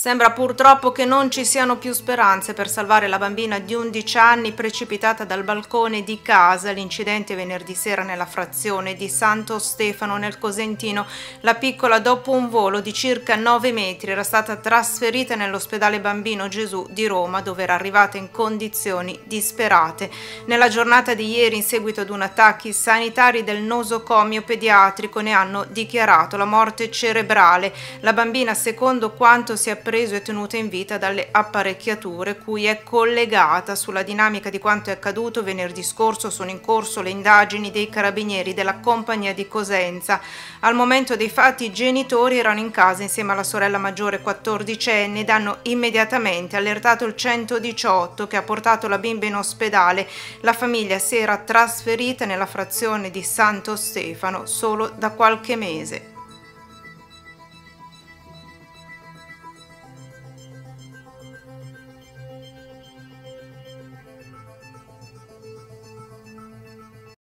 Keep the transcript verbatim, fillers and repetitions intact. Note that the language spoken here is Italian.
Sembra purtroppo che non ci siano più speranze per salvare la bambina di undici anni precipitata dal balcone di casa. L'incidente venerdì sera nella frazione di Santo Stefano nel Cosentino. La piccola, dopo un volo di circa nove metri, era stata trasferita nell'ospedale Bambino Gesù di Roma, dove era arrivata in condizioni disperate. Nella giornata di ieri, in seguito ad un attacchi sanitari del nosocomio pediatrico, ne hanno dichiarato la morte cerebrale. La bambina, secondo quanto si è preso e tenuta in vita dalle apparecchiature cui è collegata. Sulla dinamica di quanto è accaduto venerdì scorso sono in corso le indagini dei carabinieri della compagnia di Cosenza. Al momento dei fatti i genitori erano in casa insieme alla sorella maggiore quattordicenne ed hanno immediatamente allertato il centodiciotto, che ha portato la bimba in ospedale. La famiglia si era trasferita nella frazione di Santo Stefano solo da qualche mese.